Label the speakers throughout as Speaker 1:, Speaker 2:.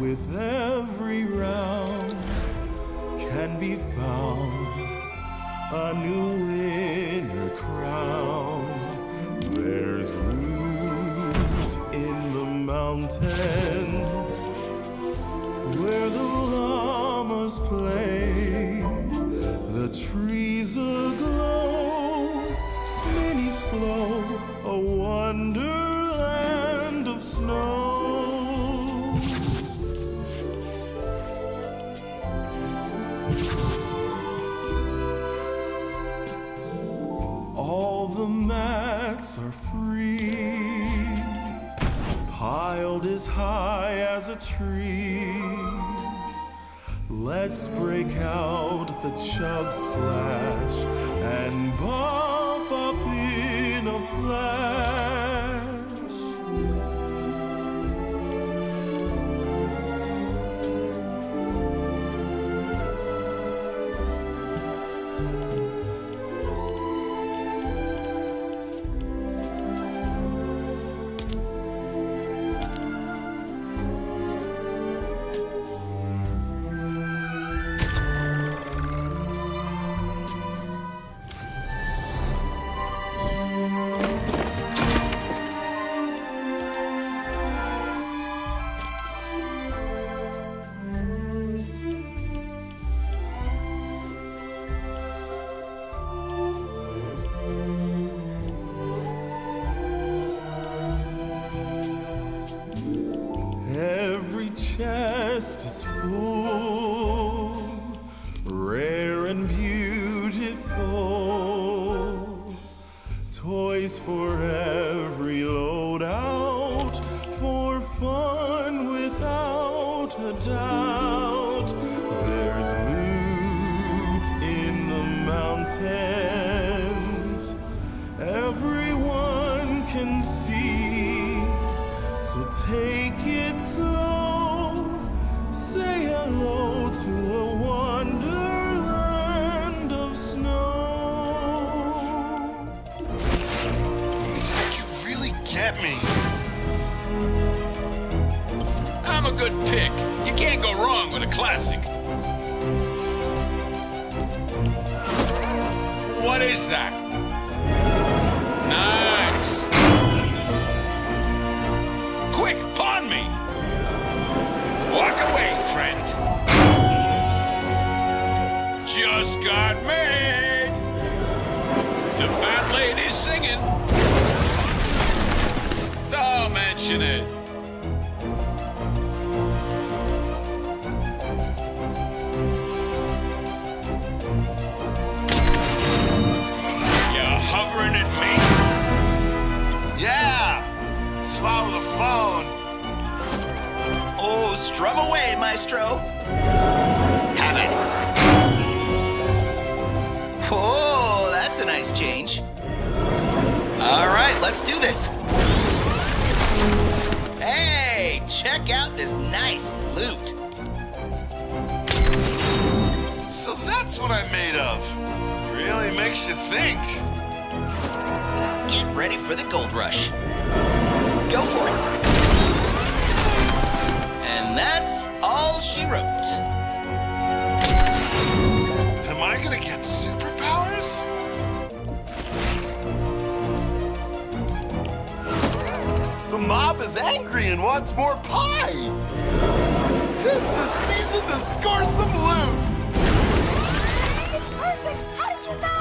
Speaker 1: with every round can be found a new winner crowned. There's loot in the mountains where the llamas play. The trees aglow, minis flow, a wonderland of snow. All the mats are free, piled as high as a tree. Let's break out the chug splash and buff up in a flash. Every chest is full, rare and beautiful. Toys for every loadout, for fun without a doubt. There's loot in the mountains, everyone can see. So take it slow, say hello to a wonderland of snow.
Speaker 2: It's like you really get me.
Speaker 3: I'm a good pick. You can't go wrong with a classic. What is that? Nice. Quick, pawn me! Walk away, friend. Just got made. The fat lady's singing. Don't mention it. You hovering at me?
Speaker 2: Yeah! Swallow the phone.
Speaker 4: Oh, strum away, maestro. Have it. Oh, that's a nice change. All right, let's do this. Hey, check out this nice loot.
Speaker 2: So that's what I'm made of. Really makes you think.
Speaker 4: Get ready for the gold rush. Go for it. And that's all she wrote.
Speaker 2: Am I gonna get superpowers? The mob is angry and wants more pie. 'Tis the season to score some loot.
Speaker 5: It's perfect! How did you know?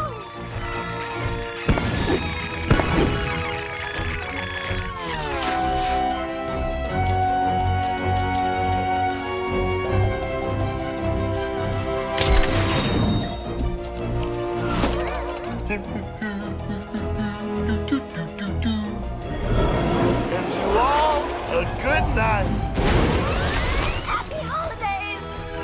Speaker 2: And to all, a good night.
Speaker 5: Happy holidays!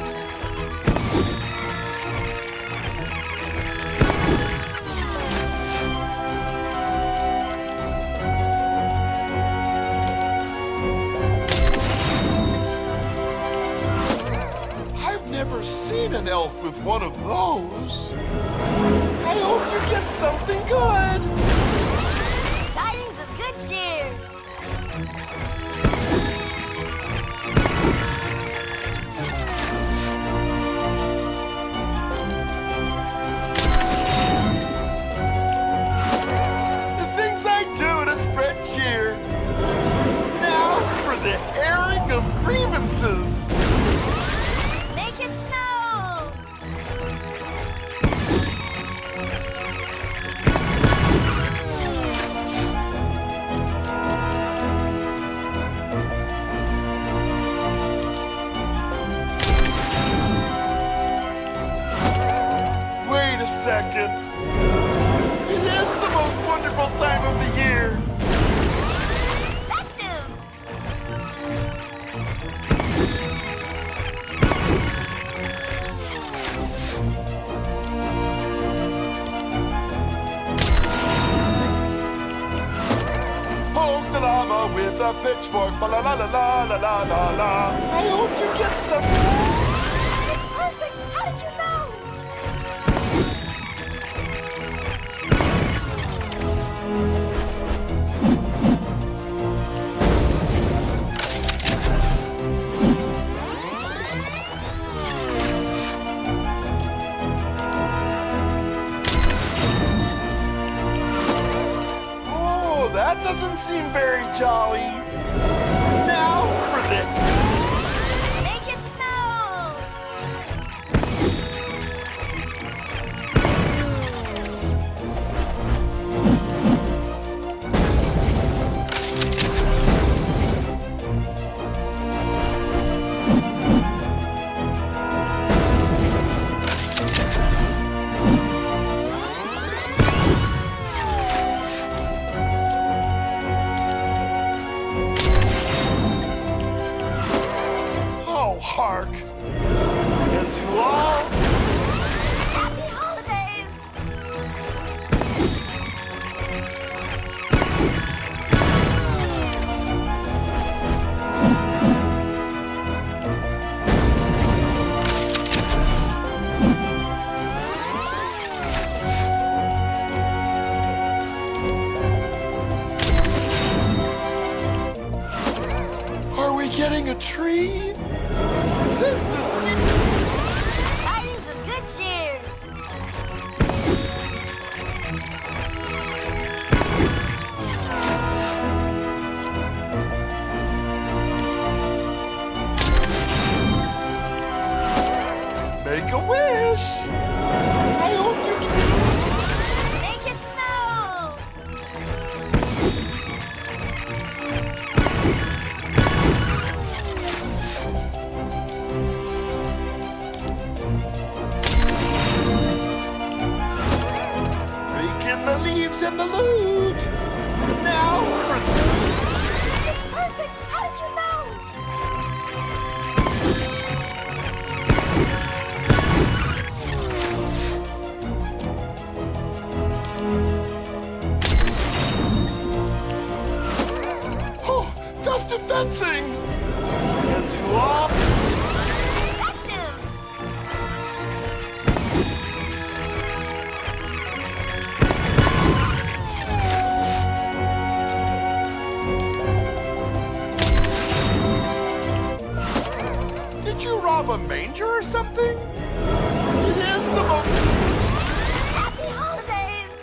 Speaker 2: I've never seen an elf with one of those. I hope you get something good.
Speaker 5: Tidings of good cheer!
Speaker 2: holidays.
Speaker 5: Make it snow!
Speaker 2: Wait a second. It is the most wonderful time of the year.
Speaker 5: Festive!
Speaker 2: Poke the llama with a pitchfork. La la la la la la la la. I hope you get some.
Speaker 5: It's perfect! How did you know?
Speaker 2: Oh, that doesn't seem very jolly. Now for the.
Speaker 5: Make it snow!
Speaker 2: Oh, hark. And to all.
Speaker 5: Happy holidays!
Speaker 2: Are we getting a tree? Tis the season.
Speaker 5: Tidings of good cheer!
Speaker 2: Make a wish. I hope you can.
Speaker 5: Make it snow!
Speaker 2: Rake in the leaves and the loot. Now for the.
Speaker 5: It's perfect! How did you know?
Speaker 2: Oh, festive fencing. And to all.
Speaker 5: Festive!
Speaker 2: Did you rob a manger or something? It is the most.
Speaker 5: Happy holidays!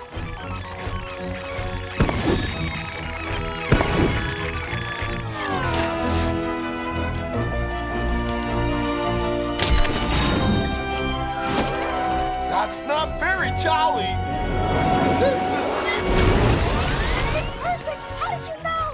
Speaker 2: That's not very jolly. Tis the season.
Speaker 5: It's perfect! How did you know?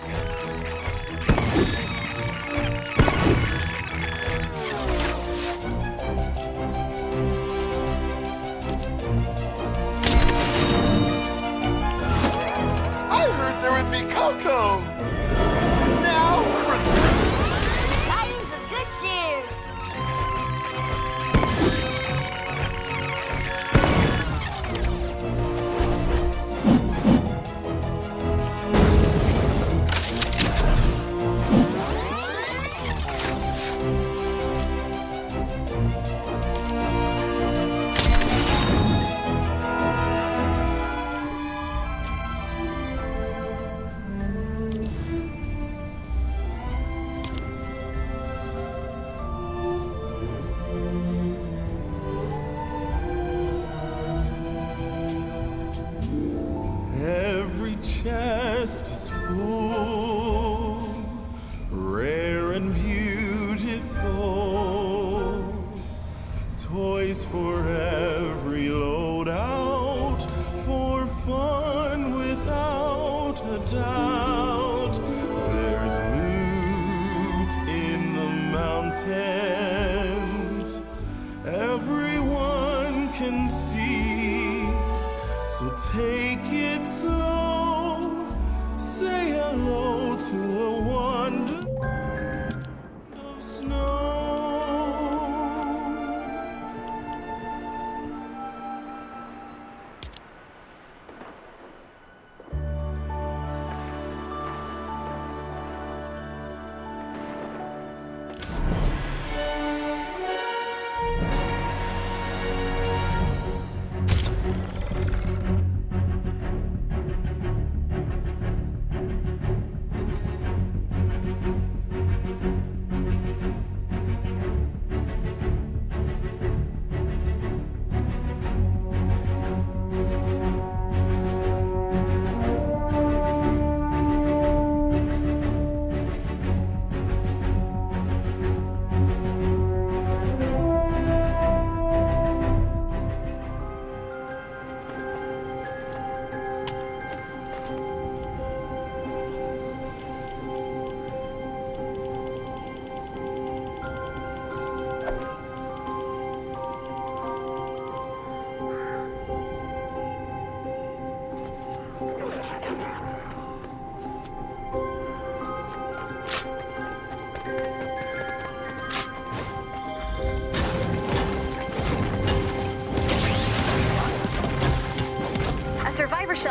Speaker 2: I heard there would be cocoa. Now for the.
Speaker 5: Tidings of good cheer!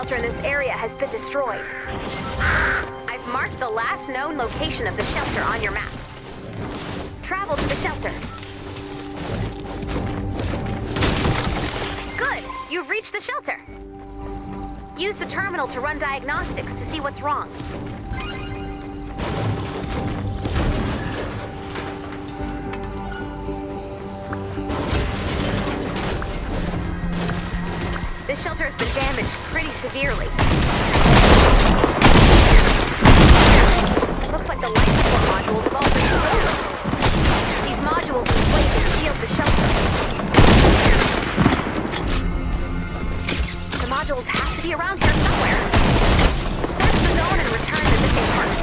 Speaker 6: shelter in this area has been destroyed. I've marked the last known location of the shelter on your map. Travel to the shelter. Good! You've reached the shelter. Use the terminal to run diagnostics to see what's wrong. This shelter has been damaged pretty severely. Looks like the life support modules have all been destroyed. These modules inflate and shield the shelter. The modules have to be around here somewhere. Search the zone and return the missing parts.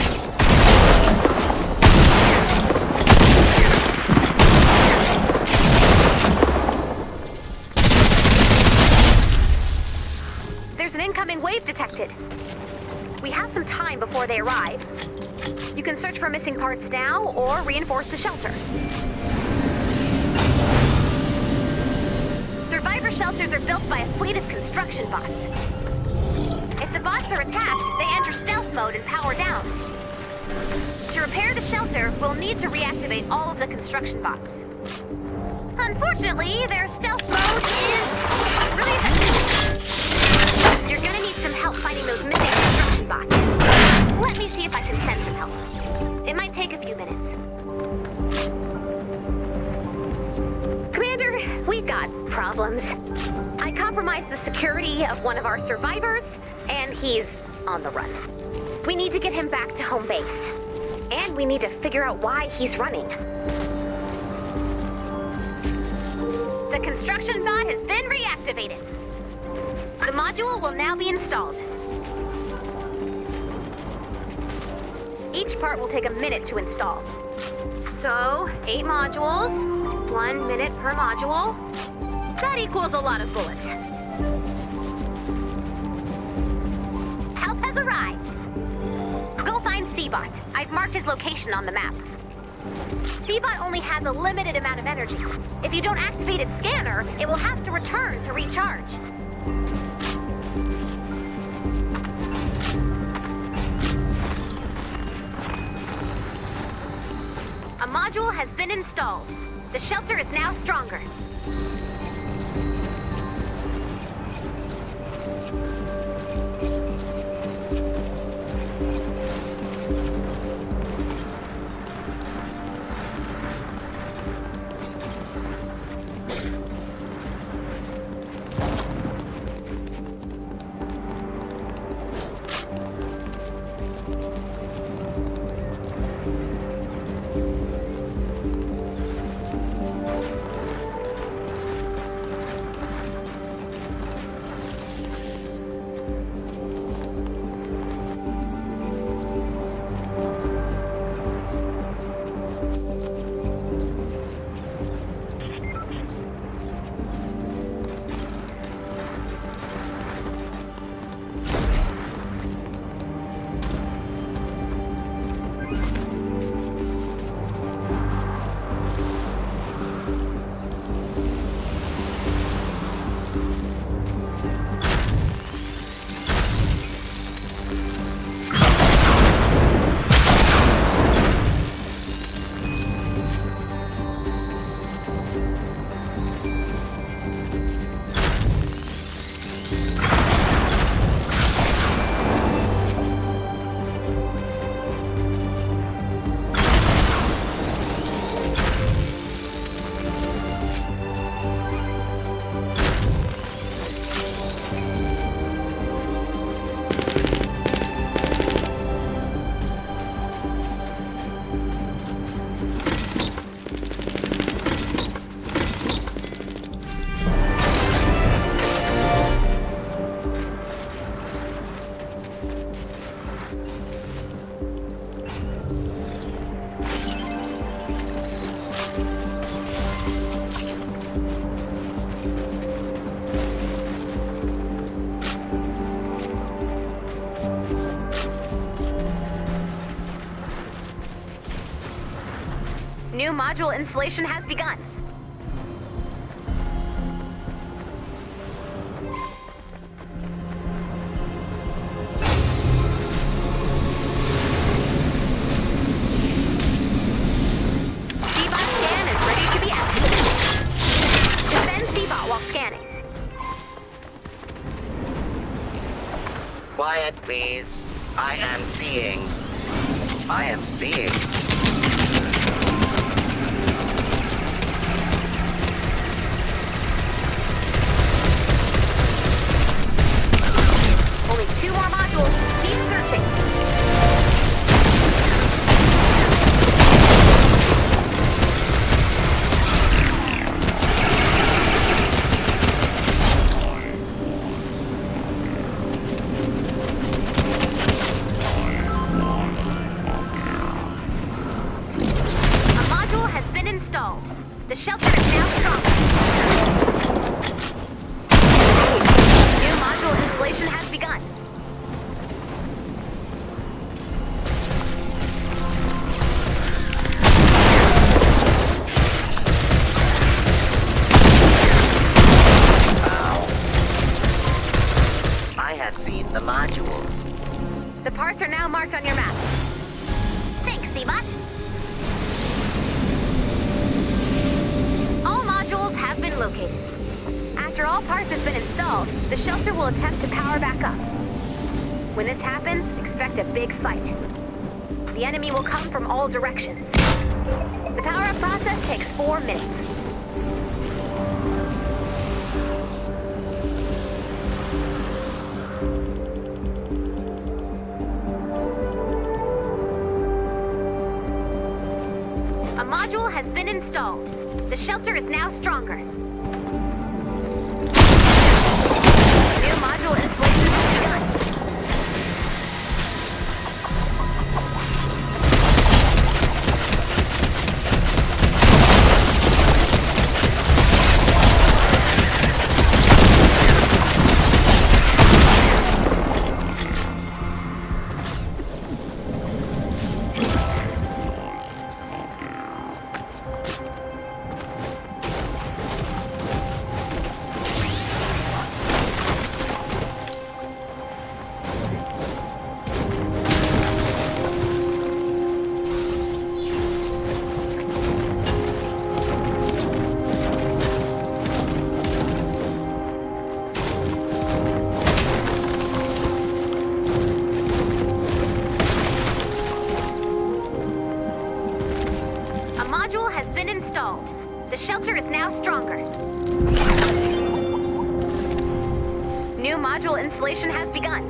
Speaker 6: There's an incoming wave detected. We have some time before they arrive. You can search for missing parts now or reinforce the shelter. Survivor shelters are built by a fleet of construction bots. If the bots are attacked, they enter stealth mode and power down. To repair the shelter, we'll need to reactivate all of the construction bots. Unfortunately, their stealth mode is really effective. You're gonna need some help finding those missing construction bots. Let me see if I can send some help. It might take a few minutes. Commander, we've got problems. I compromised the security of one of our survivors, and he's on the run. We need to get him back to home base. And we need to figure out why he's running. The construction bot has been reactivated. The module will now be installed. Each part will take a minute to install. So, 8 modules, 1 minute per module. That equals a lot of bullets. Help has arrived. Go find C-Bot. I've marked his location on the map. C-Bot only has a limited amount of energy. If you don't activate its scanner, it will have to return to recharge. A module has been installed. The shelter is now stronger. New module installation has begun.
Speaker 7: Quiet, please. I am seeing. I am seeing.
Speaker 6: Only 2 more modules. Keep searching. A module has been installed. The shelter is now strong. New module installation has begun.
Speaker 7: I have seen the modules.
Speaker 6: The parts are now marked on your map. Thanks, Seabot. All modules have been located. After all parts have been installed, the shelter will attempt to power back up. When this happens, expect a big fight. The enemy will come from all directions. The power-up process takes 4 minutes. A module has been installed. The shelter is now stronger. New module installation has begun. The shelter is now stronger. New module installation has begun.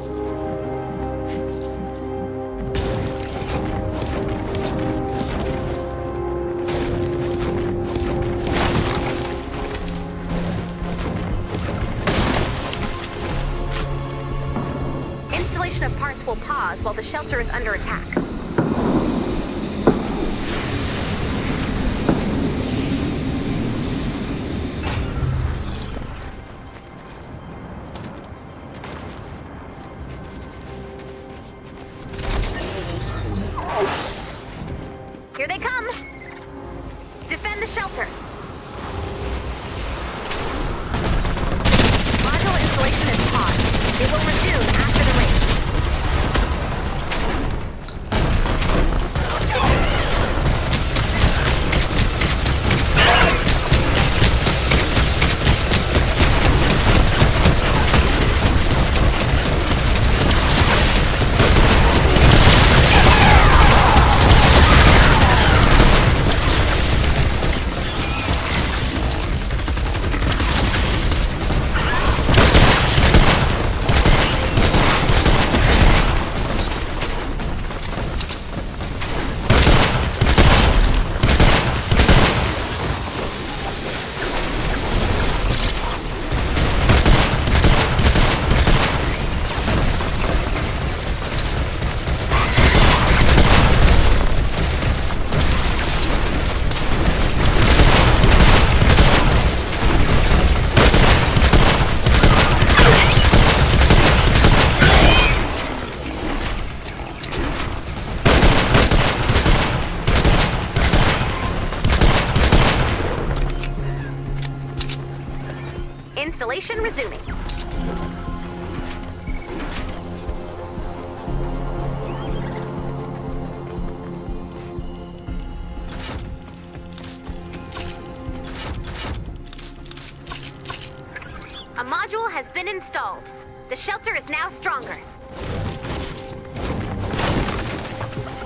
Speaker 6: Installation of parts will pause while the shelter is under attack. Here they come! Defend the shelter! Module installation is paused. It will resume after the race. Installation resuming. A module has been installed. The shelter is now stronger.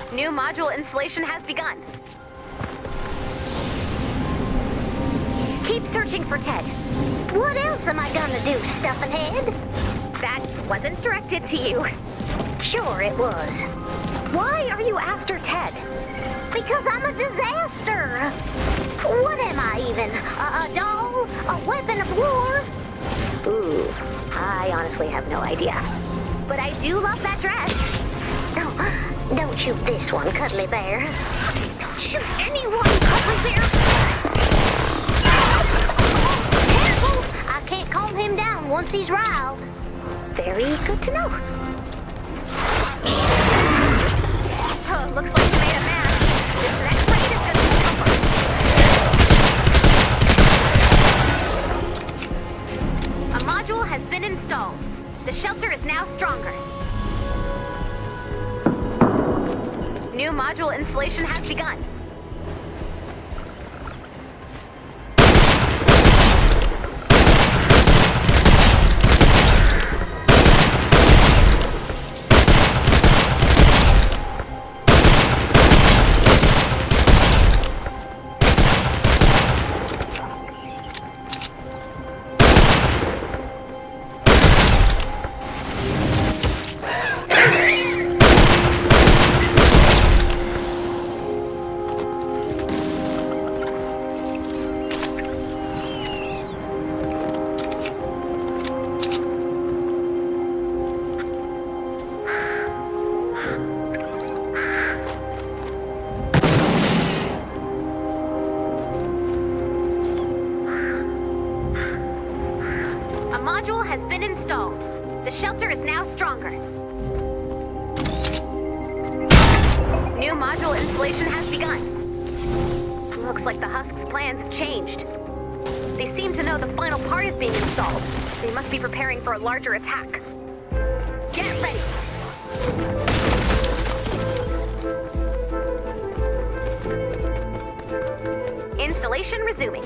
Speaker 6: New module installation has begun. Keep searching for Ted.
Speaker 5: What else am I gonna do, stuffing head?
Speaker 6: That wasn't directed to you.
Speaker 5: Sure it was.
Speaker 6: Why are you after Ted?
Speaker 5: Because I'm a disaster. What am I even? A doll? A weapon of war?
Speaker 6: Ooh, I honestly have no idea. But I do love that dress.
Speaker 5: Oh, don't shoot this one, Cuddly Bear.
Speaker 6: Don't shoot anyone, Cuddly Bear!
Speaker 5: Careful! I can't calm him down once he's riled.
Speaker 6: Very good to know. Oh, looks like you made a mess. This next raid is gonna be tougher. A module has been installed. The shelter is now stronger. New module installation has begun. Has been installed. The shelter is now stronger. New module installation has begun. Looks like the Husk's plans have changed. They seem to know the final part is being installed. They must be preparing for a larger attack. Get ready! Installation resuming.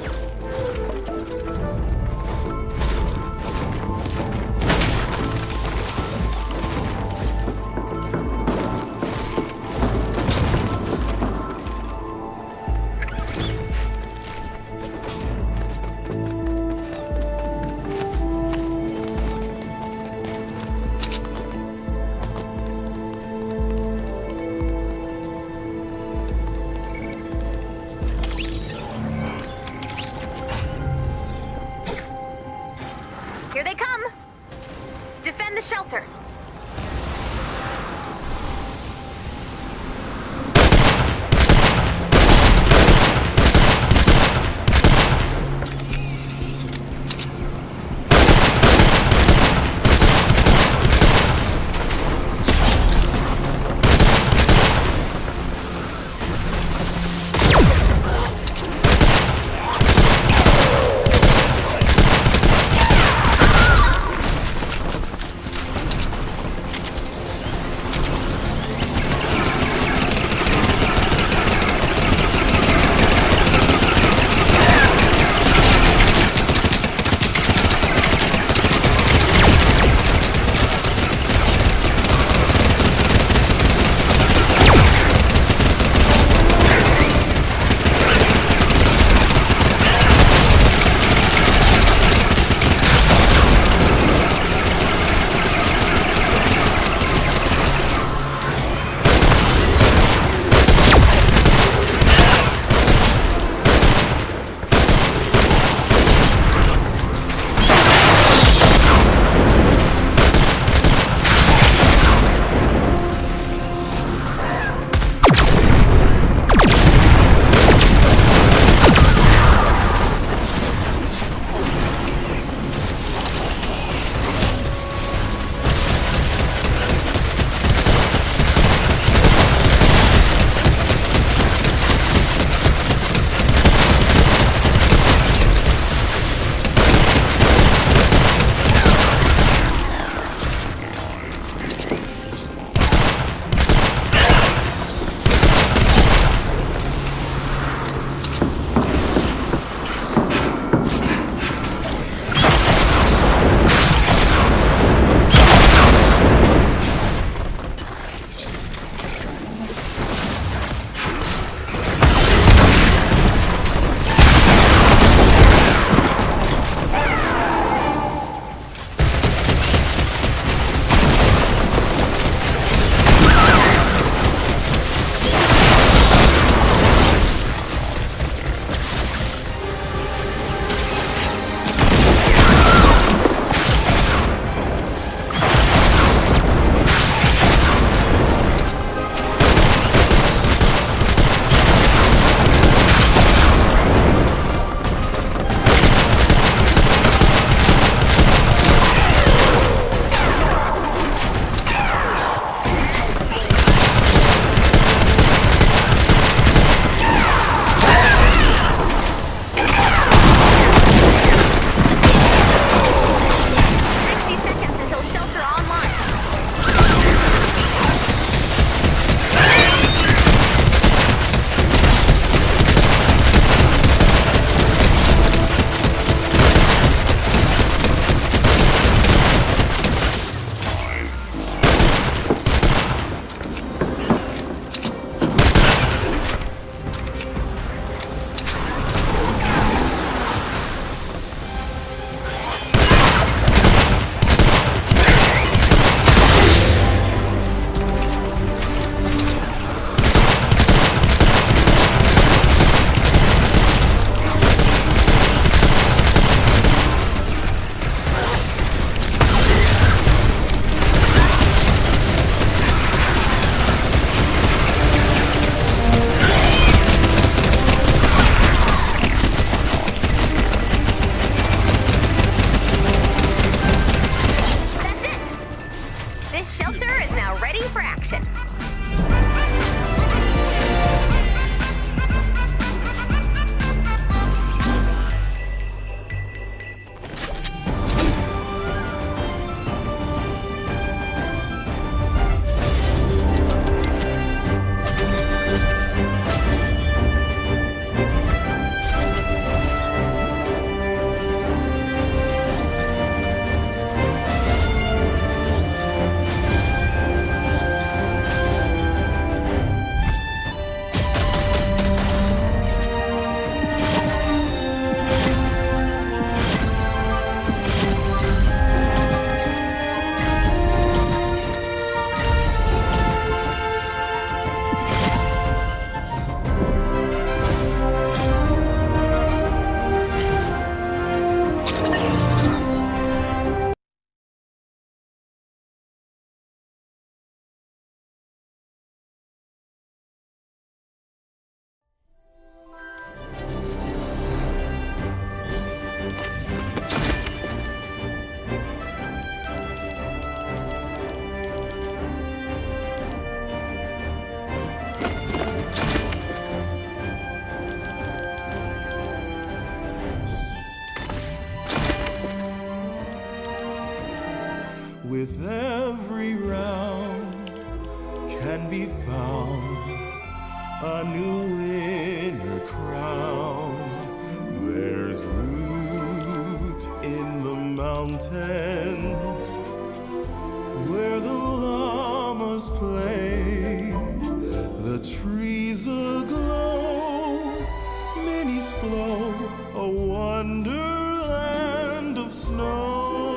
Speaker 1: with every round can be found a new winner crowned. There's loot in the mountains where the llamas play. The trees aglow, minis flow, a wonderland of snow.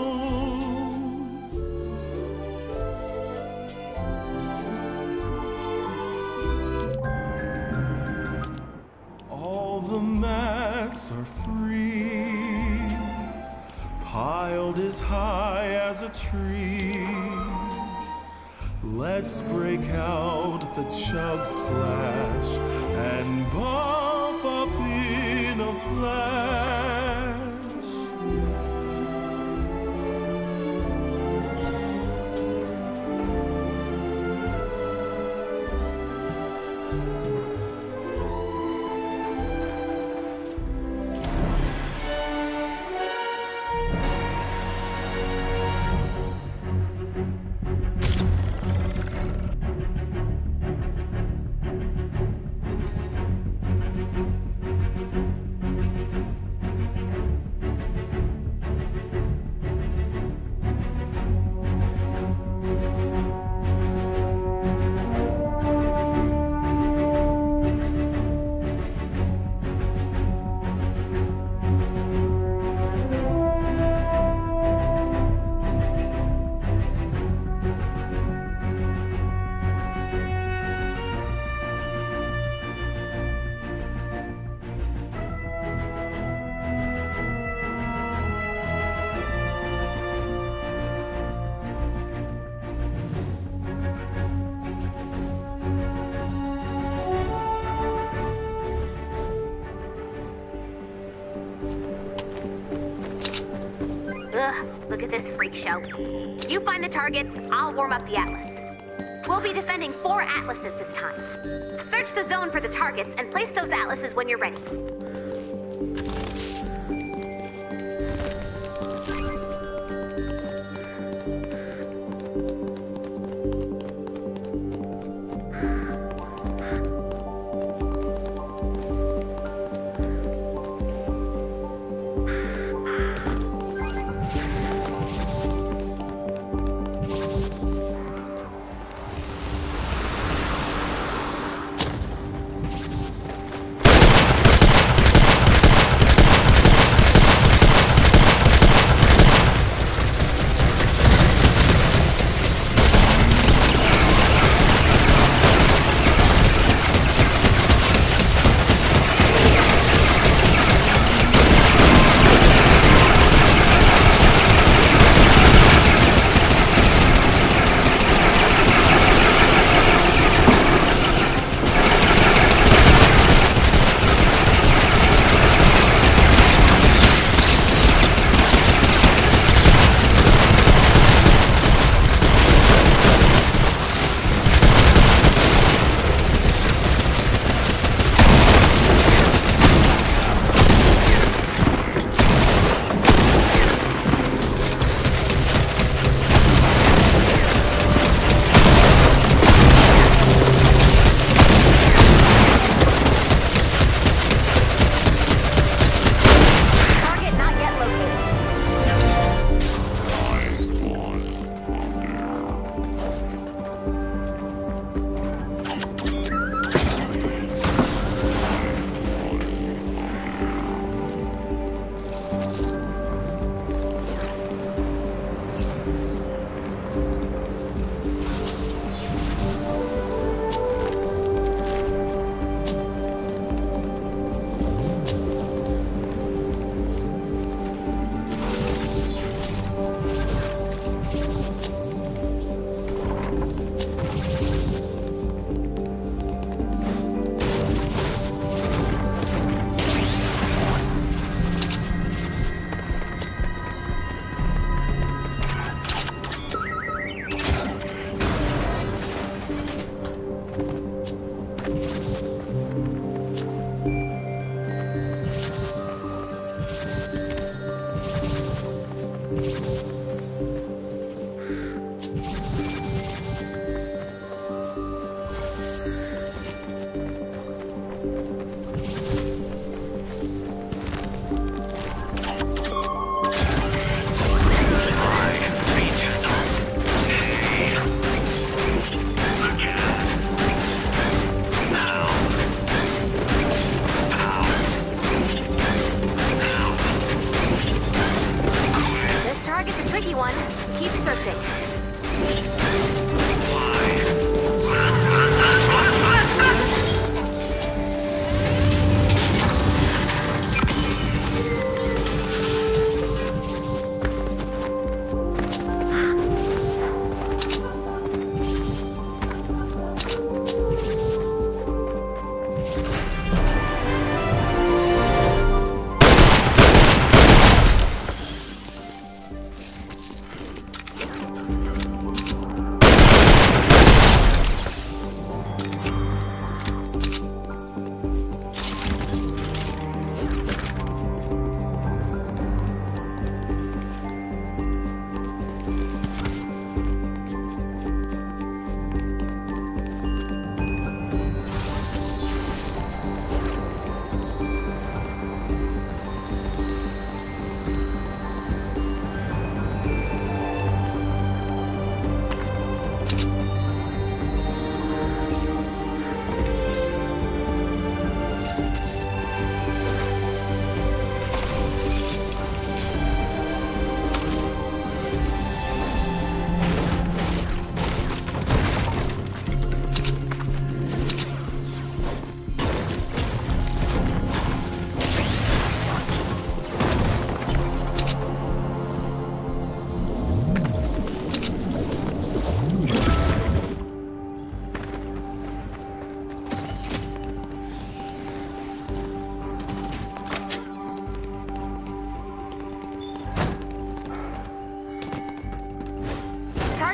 Speaker 1: All the mats are free, piled as high as a tree. Let's break out the chug splash and buff up in a flash.
Speaker 6: Ugh, look at this freak show. You find the targets, I'll warm up the Atlas. We'll be defending 4 Atlases this time. Search the zone for the targets and place those Atlases when you're ready.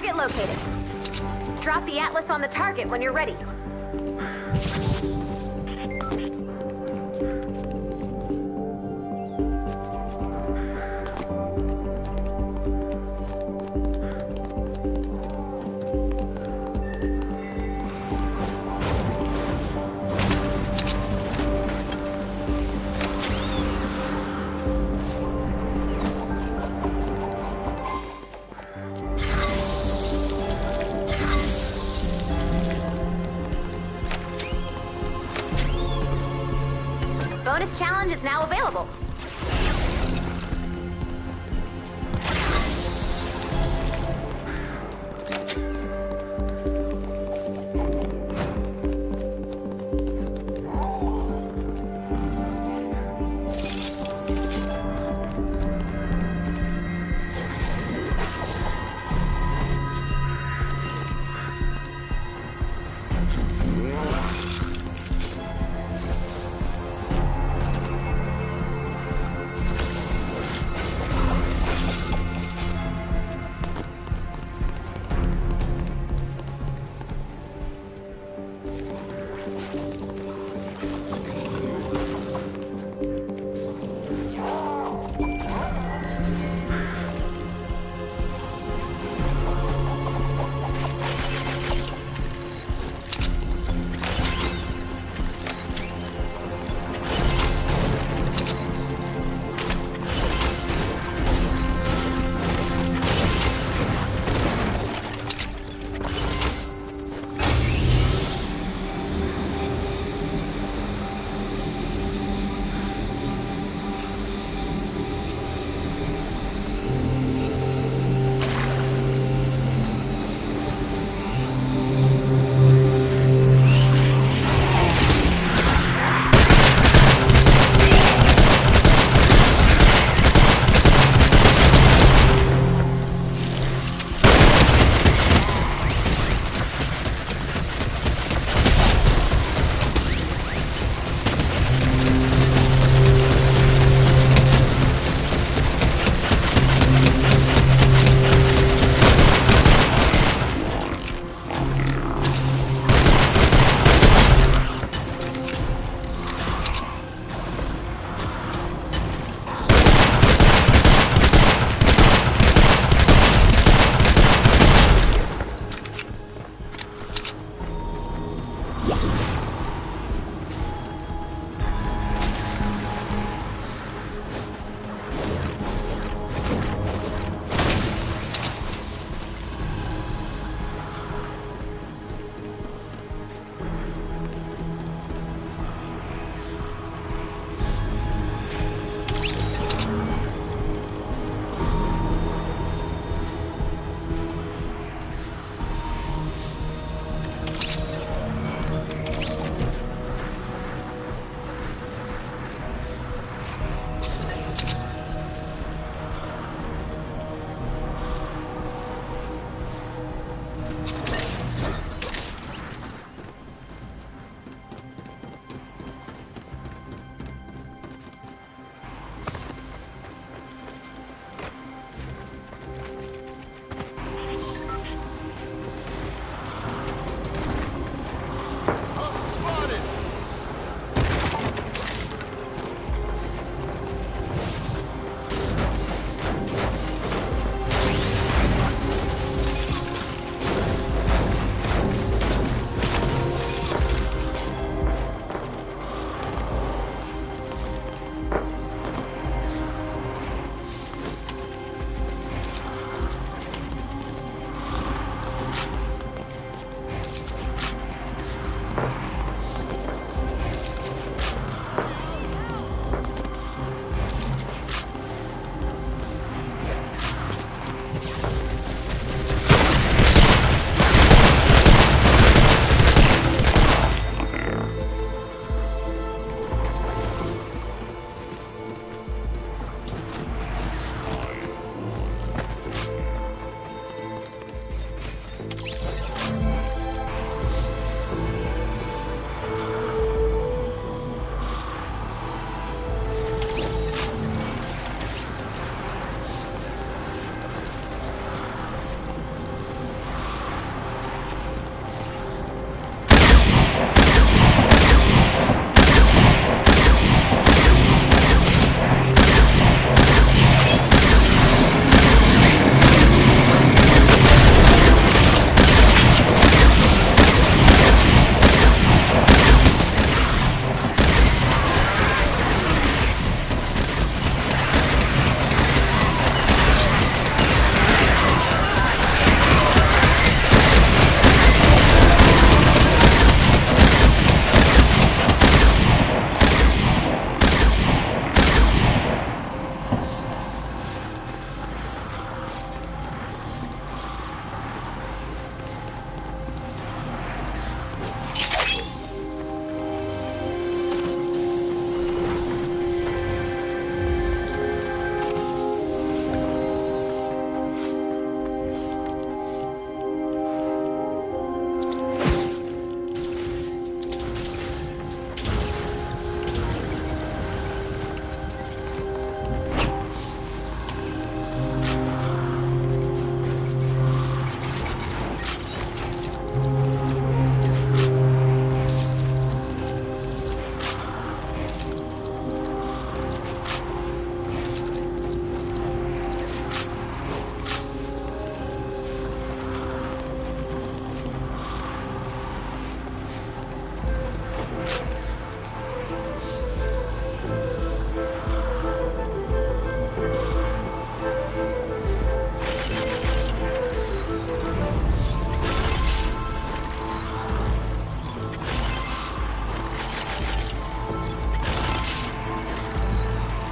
Speaker 6: Target located. Drop the atlas on the target when you're ready. Bonus challenge is now available.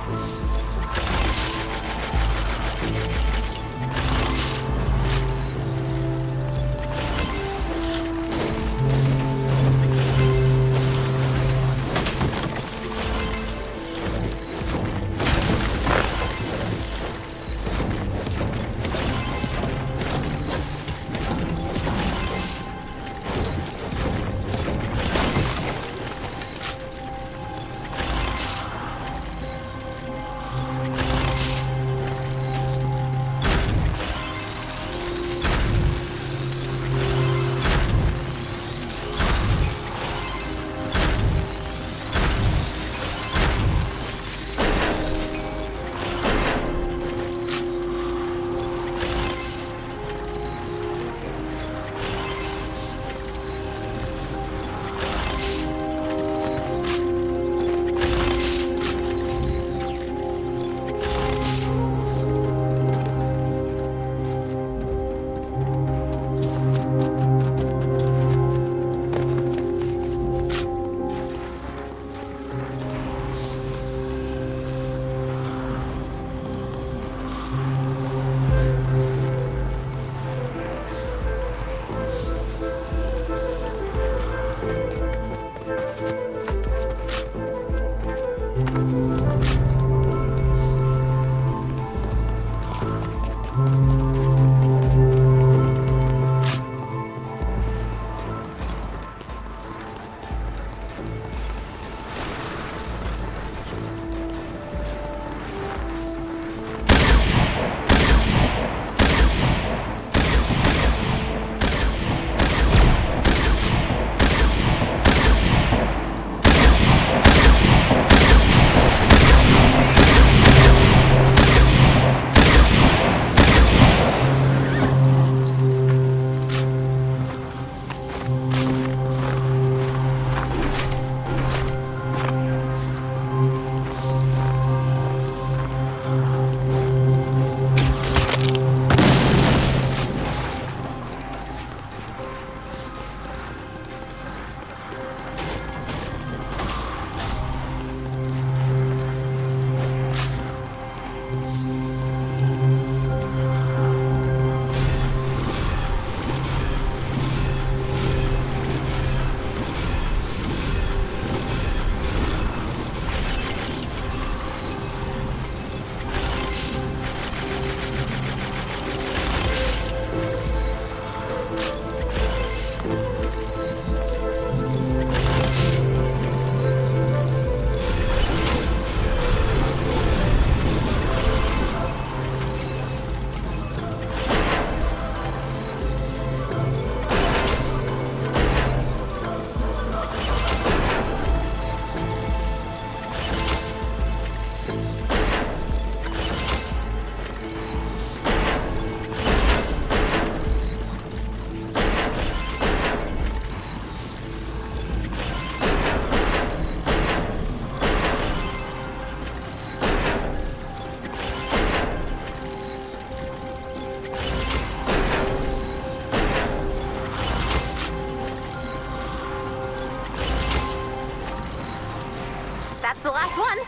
Speaker 6: That's the last one.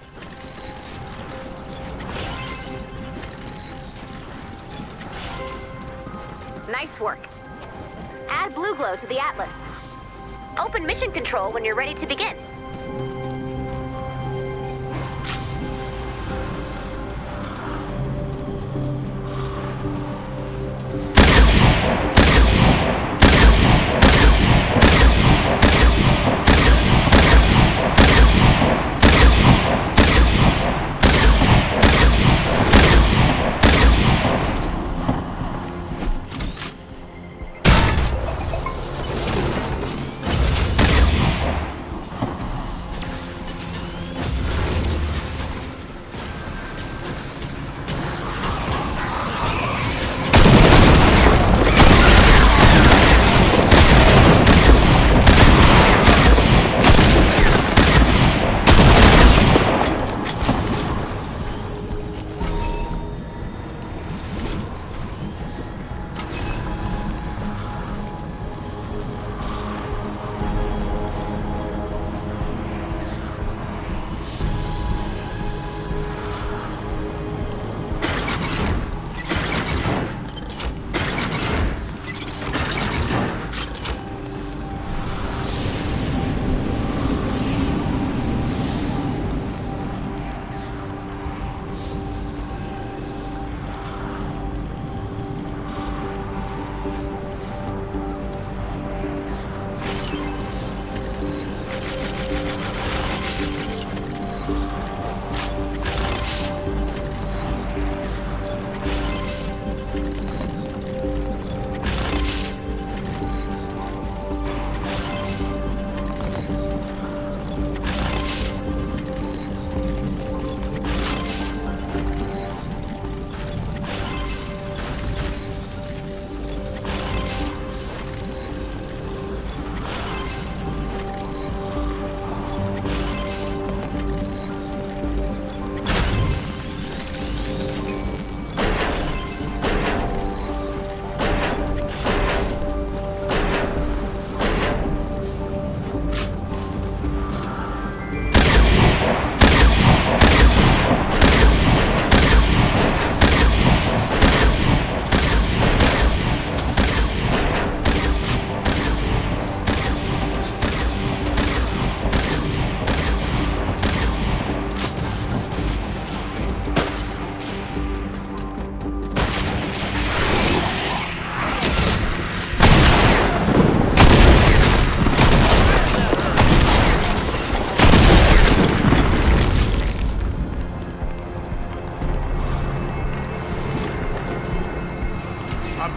Speaker 6: Nice work. Add blue glow to the atlas. Open mission control when you're ready to begin.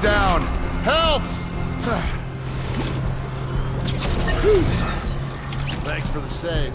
Speaker 2: down. Help! Thanks for the save.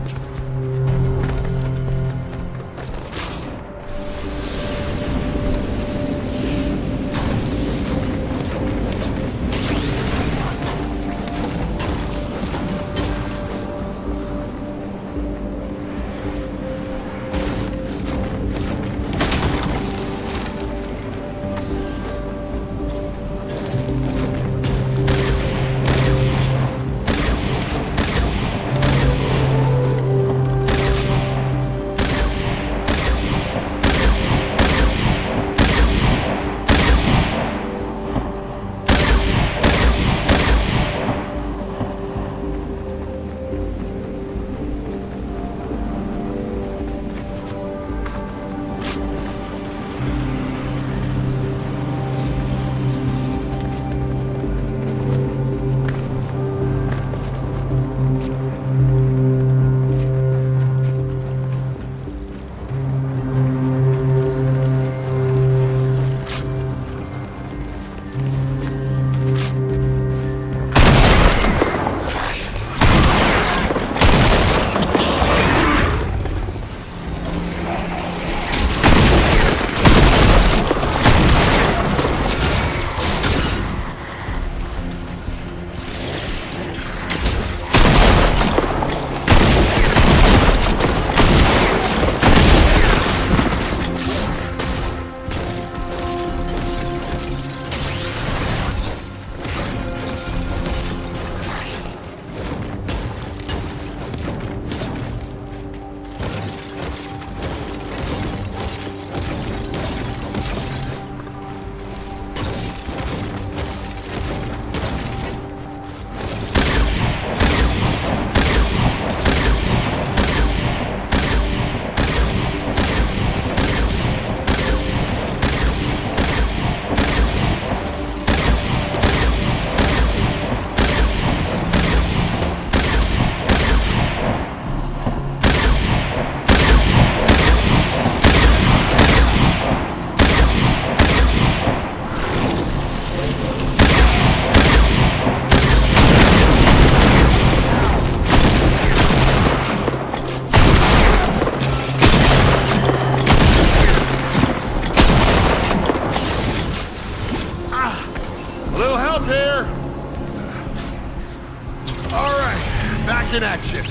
Speaker 2: In action.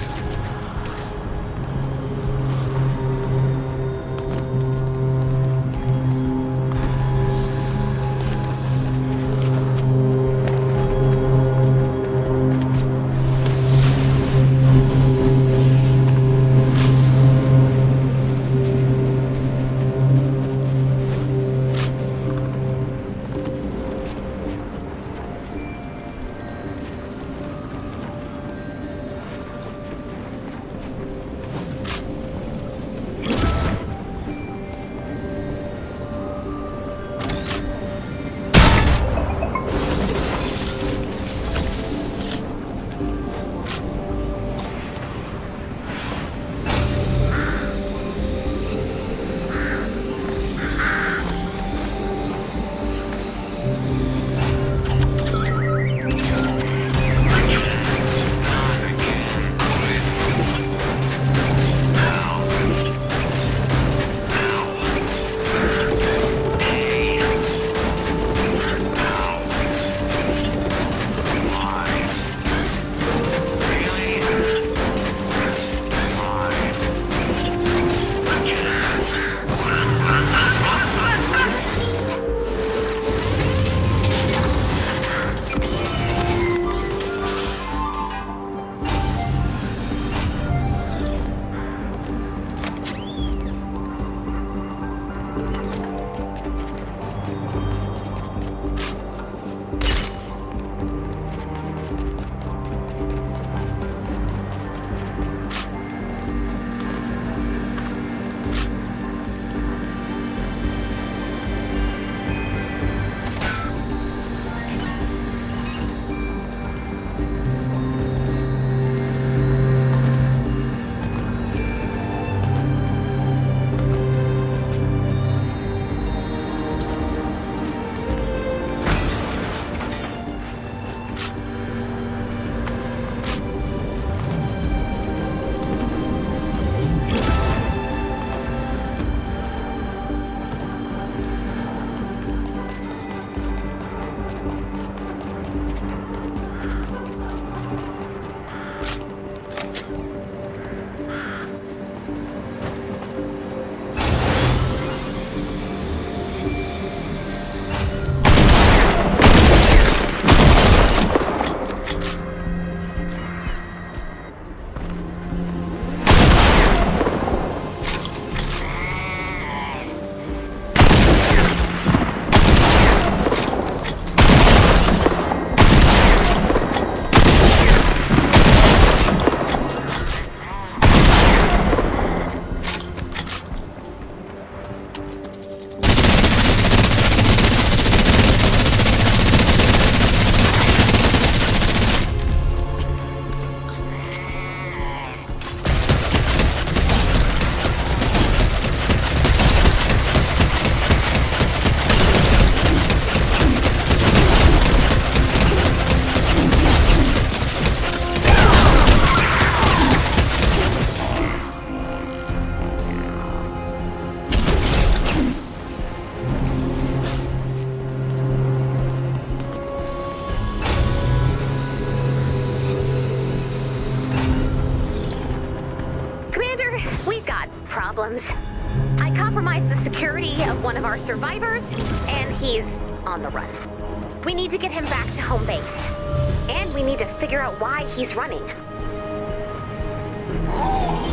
Speaker 6: problems. I compromised the security of one of our survivors, and he's on the run. We need to get him back to home base. And we need to figure out why he's running.